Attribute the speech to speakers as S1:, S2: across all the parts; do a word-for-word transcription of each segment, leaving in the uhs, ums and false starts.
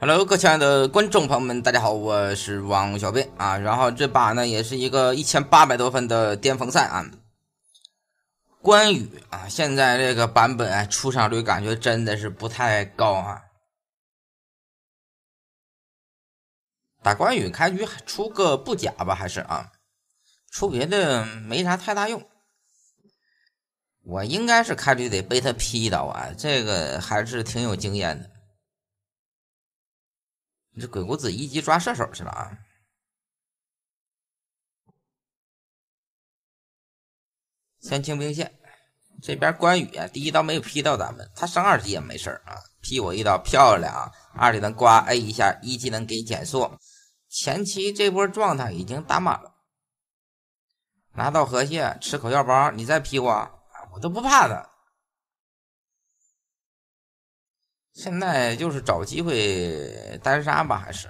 S1: Hello，各位亲爱的观众朋友们，大家好，我是王小兵啊。然后这把呢也是一个一千八百多分的巅峰赛啊。关羽啊，现在这个版本啊，出场率感觉真的是不太高啊。打关羽开局出个布甲吧，还是啊，出别的没啥太大用。我应该是开局得被他劈到啊，这个还是挺有经验的。这鬼谷子一级抓射手去了啊！先清兵线，这边关羽啊，第一刀没有劈到咱们，他上二级也没事啊，劈我一刀漂亮，二技能刮 A 一下，一技能给减速，前期这波状态已经打满了，拿到河蟹吃口药包，你再劈我，我都不怕他。现在就是找机会单杀吧，还是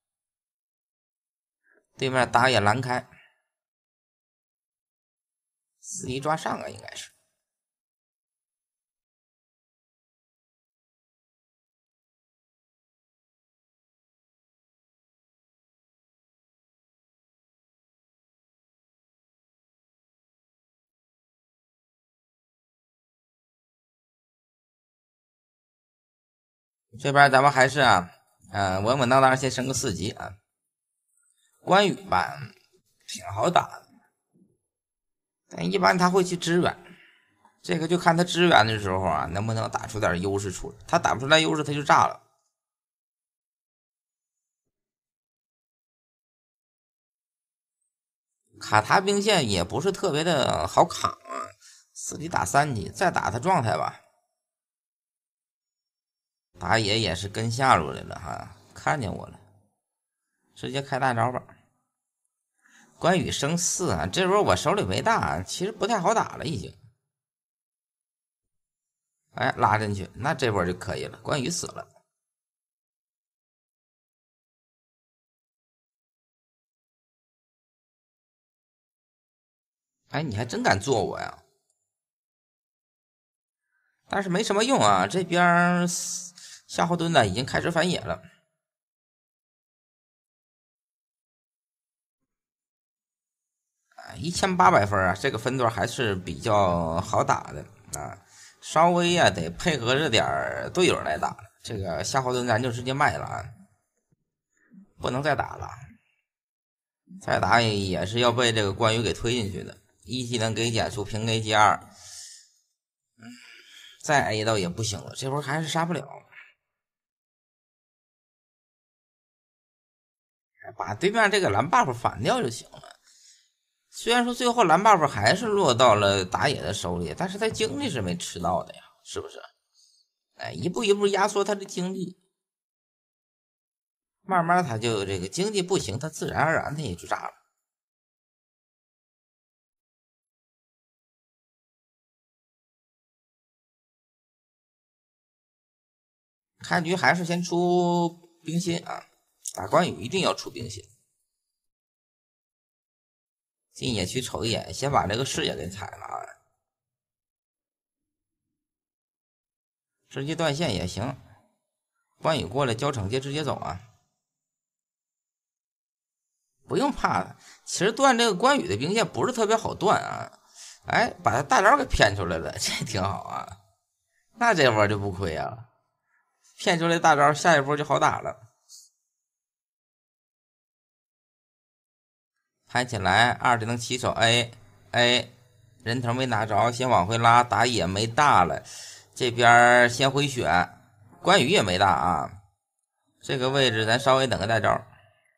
S1: 对面打野拦开，四一抓上啊，应该是。这边咱们还是啊，呃，稳稳当当先升个四级啊。关羽吧，挺好打的，但一般他会去支援，这个就看他支援的时候啊，能不能打出点优势出来。他打不出来优势，他就炸了。卡他兵线也不是特别的好扛啊，四级打三级，再打他状态吧。打野也是跟下路来了哈，看见我了，直接开大招吧。关羽升四啊，这波我手里没大，其实不太好打了已经。哎，拉进去，那这波就可以了。关羽死了，哎，你还真敢做我呀！但是没什么用啊，这边夏侯惇呢已经开始反野了。一千八百分啊，这个分段还是比较好打的啊，稍微啊得配合着点队友来打。这个夏侯惇咱就直接卖了啊，不能再打了，再打也是要被这个关羽给推进去的。一技能给减速，平 A 加二，再 A 到也不行了，这波还是杀不了。把对面这个蓝 buff 反掉就行了。虽然说最后蓝 buff 还是落到了打野的手里，但是他经历是没吃到的呀，是不是？哎，一步一步压缩他的经济，慢慢他就这个经济不行，他自然而然他也就炸了。开局还是先出冰心啊，打关羽一定要出冰心。进野区瞅一眼，先把这个视野给踩了啊，直接断线也行。关羽过来交惩戒，直接走啊，不用怕了。其实断这个关羽的兵线不是特别好断啊，哎，把他大招给骗出来了，这挺好啊。那这波就不亏啊，骗出来大招，下一波就好打了。拍起来，二技能起手 A A， 人头没拿着，先往回拉，打野没大了，这边先回血，关羽也没大啊。这个位置咱稍微等个大招，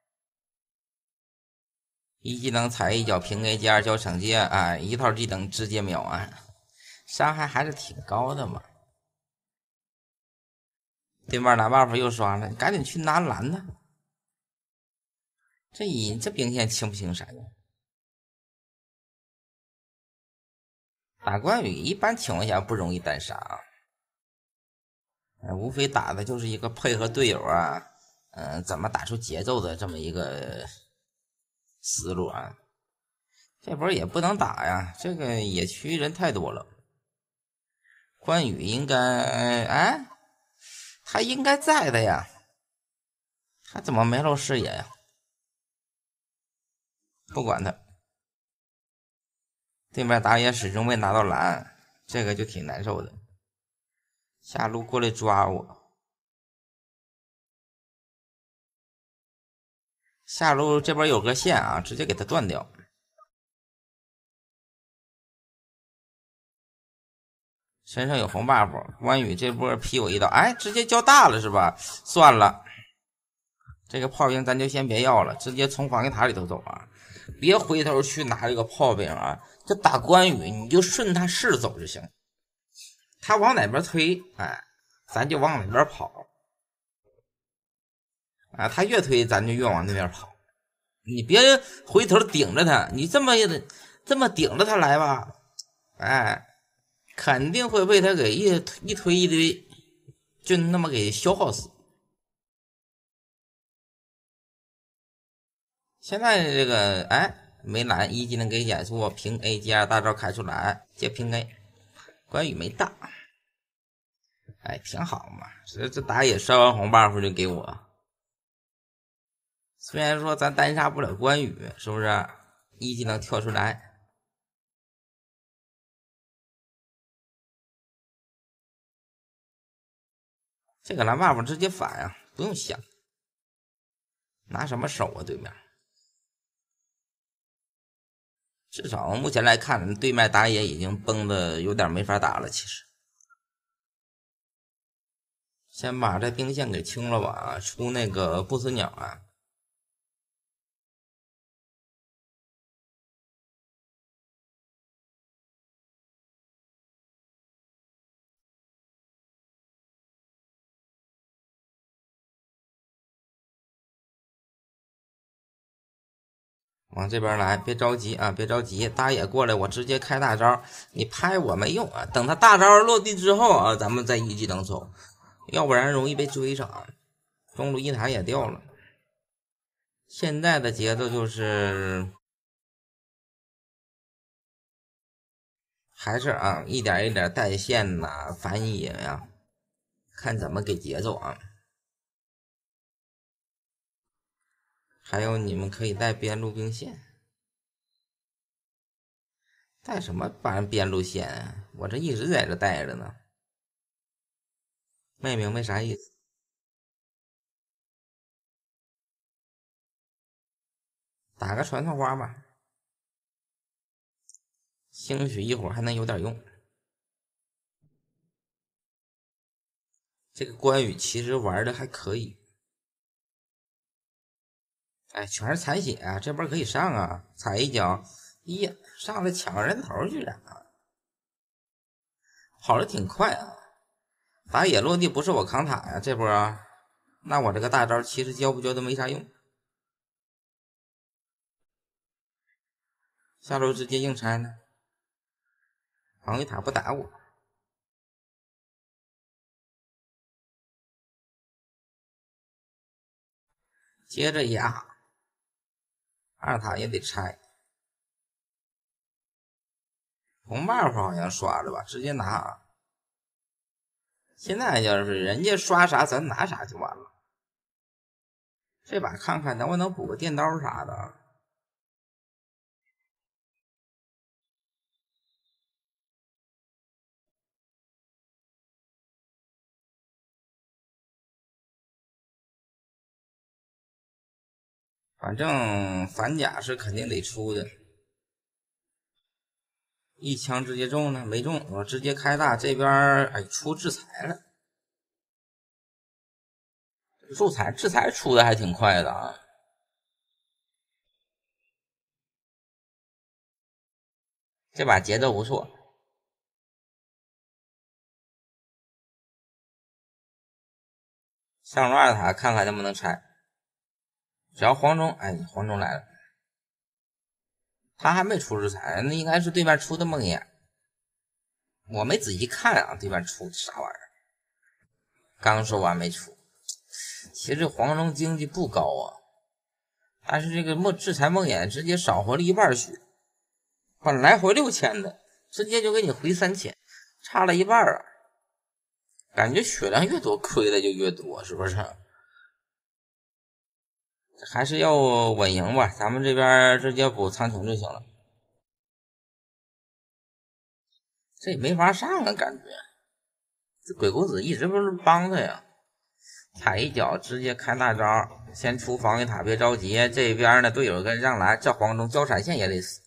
S1: 一技能踩一脚平 A 加二交惩戒，哎，一套技能直接秒啊，伤害还是挺高的嘛。对面拿 buff 又刷了，你赶紧去拿蓝的。这一这兵线清不清闪呀？打关羽一般情况下不容易单杀啊，无非打的就是一个配合队友啊，嗯、呃，怎么打出节奏的这么一个思路啊。这波也不能打呀，这个野区人太多了。关羽应该，哎，他应该在的呀。 还怎么没露视野呀？不管他，对面打野始终没拿到蓝，这个就挺难受的。下路过来抓我，下路这边有个线啊，直接给他断掉。身上有红 buff， 关羽这波劈我一刀，哎，直接交大了是吧？算了，这个炮兵咱就先别要了，直接从防御塔里头走啊，别回头去拿这个炮兵啊。这打关羽你就顺他势走就行，他往哪边推，哎，咱就往哪边跑。啊，他越推咱就越往那边跑，你别回头顶着他，你这么这么顶着他来吧，哎。肯定会被他给一一推一堆，就那么给消耗死。现在这个哎没蓝，一技能给减速，平 A 接二大招开出来，接平 A， 关羽没大，哎挺好嘛。这这打野烧完红 buff 就给我，虽然说咱单杀不了关羽，是不是？一技能跳出来。这个蓝 buff 直接反呀、啊，不用想，拿什么手啊？对面，至少目前来看，对面打野已经崩的有点没法打了。其实，先把这兵线给清了吧，出那个不死鸟啊。往这边来，别着急啊，别着急，打野过来，我直接开大招，你拍我没用啊，等他大招落地之后啊，咱们再一技能走，要不然容易被追上。中路一塔也掉了，现在的节奏就是还是啊，一点一点带线呐、啊，反野呀、啊，看怎么给节奏啊。还有你们可以带边路兵线。带什么班边路线啊？我这一直在这带着呢，没明白啥意思。打个传送花吧，兴许一会儿还能有点用。这个关羽其实玩的还可以，哎，全是残血啊，这波可以上啊，踩一脚，咦，上来抢人头居然啊，跑的挺快啊。打野落地不是我扛塔呀、啊，这波啊，那我这个大招其实交不交都没啥用。下路直接硬拆呢，防御塔不打我，接着压，二塔也得拆。红 buff 好像刷了吧，直接拿。现在就是人家刷啥咱拿啥就完了。这把看看能不能补个电刀啥的。反正反甲是肯定得出的，一枪直接中了，没中，我直接开大，这边哎出制裁了，制裁制裁出的还挺快的啊，这把节奏不错，上路二塔看看能不能拆，只要黄忠，哎，黄忠来了，他还没出制裁，那应该是对面出的梦魇。我没仔细看啊，对面出啥玩意儿？刚说完没出。其实黄忠经济不高啊，但是这个梦制裁梦魇直接少回了一半血，本来回六千的，直接就给你回三千，差了一半啊。感觉血量越多亏的就越多，是不是？ 还是要稳赢吧，咱们这边直接补苍穹就行了。这也没法上啊，感觉这鬼谷子一直不是帮他呀。踩一脚直接开大招，先出防御塔，别着急。这边呢，队友跟上来，这黄忠交闪现也得死。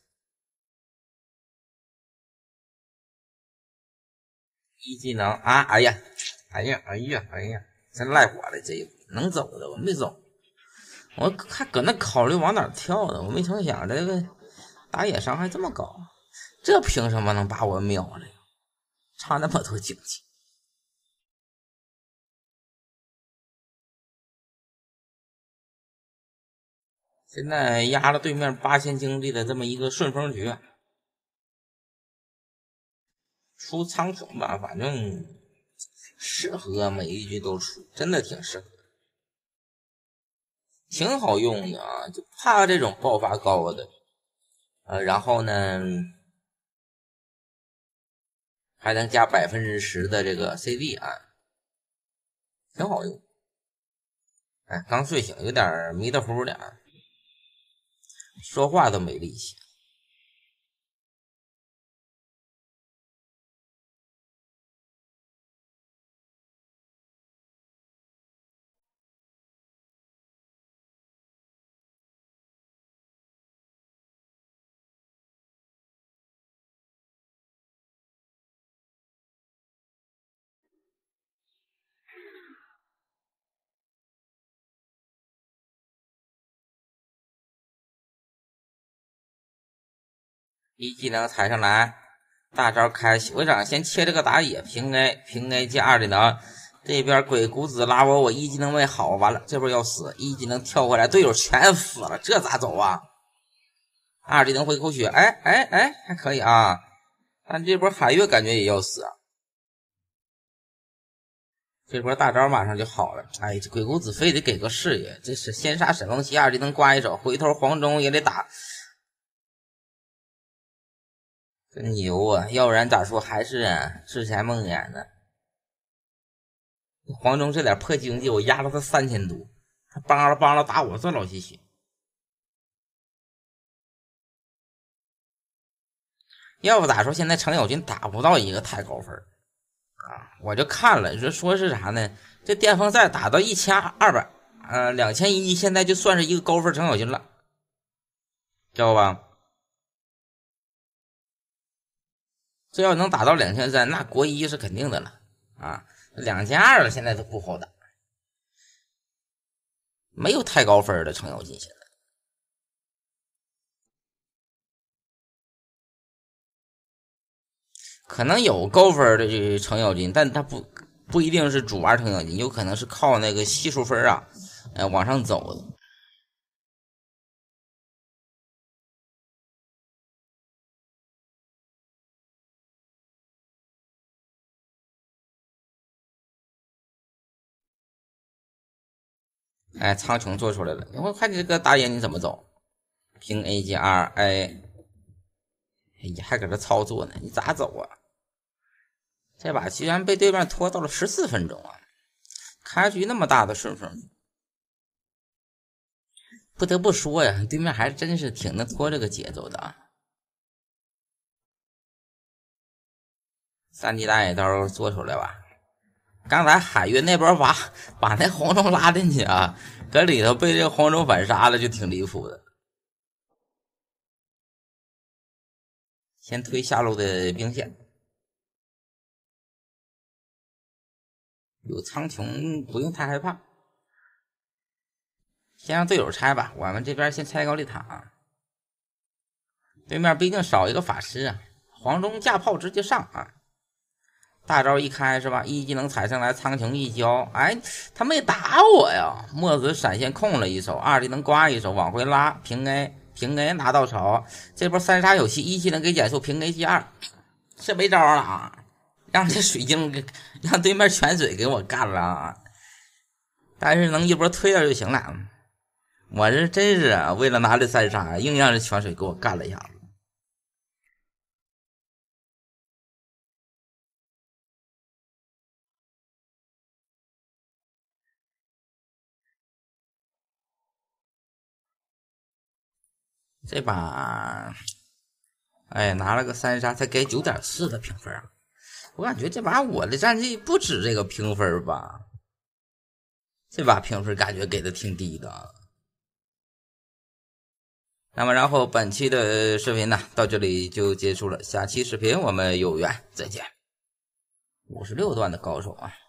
S1: 一技能啊，哎呀，哎呀，哎呀，哎呀，真赖我了，这一步能走的我没走，我还搁那考虑往哪跳呢，我没成想这个打野伤害这么高，这凭什么能把我秒了呀？差那么多经济。现在压了对面八千经济的这么一个顺风局，出苍穹吧，反正适合每一局都出，真的挺适合，挺好用的啊，就怕这种爆发高的，呃，然后呢还能加百分之十的这个 C D 啊，挺好用。哎，刚睡醒，有点迷得糊点，说话都没力气。一技能踩上来，大招开，我想先切这个打野平 A 平 A 加二技能，这边鬼谷子拉我，我一技能没好，完了这波要死，一技能跳回来，队友全死了，这咋走啊？二技能回口血，哎哎哎，还可以啊，但这波海月感觉也要死啊。这波大招马上就好了，哎，这鬼谷子非得给个视野，这是先杀沈龙旗，二技能刮一手，回头黄忠也得打。真牛啊！要不然咋说还是之前梦魇呢？黄忠这点破经济，我压了他三千多，他帮了帮了打我这老些血。要不咋说现在程咬金打不到一个太高分啊？我就看了，说说是啥呢？这巅峰赛打到一千二百，呃，两千一，现在就算是一个高分程咬金了，知道吧？这要能打到两千三，那国一是肯定的了啊。两千二了，现在都不好打，没有太高分的程咬金现在。可能有高分的程咬金，但他不不一定是主玩程咬金，有可能是靠那个系数分啊，呃，往上走的。哎，苍穹做出来了，我看你这个打野你怎么走？平 A 加 R A， 哎呀，还搁这操作呢，你咋走啊？这把居然被对面拖到了十四分钟啊！开局那么大的顺风，不得不说呀，对面还真是挺能拖这个节奏的啊。三级打野刀做出来吧。刚才海月那波把把那黄忠拉进去啊，搁里头被这个黄忠反杀了，就挺离谱的。先推下路的兵线，有苍穹不用太害怕，先让队友拆吧，我们这边先拆高丽塔。对面毕竟少一个法师啊，黄忠架炮直接上啊。大招一开是吧？一技能踩上来，苍穹一交，哎，他没打我呀！墨子闪现控了一手，二技能刮一手，往回拉，平 A 平 A 拿到手，这波三杀有戏，一技能给减速，平 A 加二，这没招了啊！让这水晶给让对面泉水给我干了啊！但是能一波推掉就行了。我这真是啊，为了拿这三杀，硬让这泉水给我干了一下子。 这把哎拿了个三杀才给 九点四 的评分啊，我感觉这把我的战绩不止这个评分吧，这把评分感觉给的挺低的。那么然后本期的视频呢到这里就结束了，下期视频我们有缘再见。五十六段的高手啊。